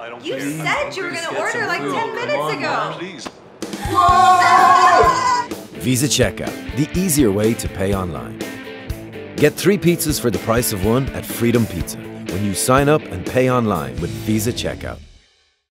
You said you were going to order like 10 minutes ago. Please. Visa Checkout, the easier way to pay online. Get 3 pizzas for the price of 1 at Freedom Pizza when you sign up and pay online with Visa Checkout.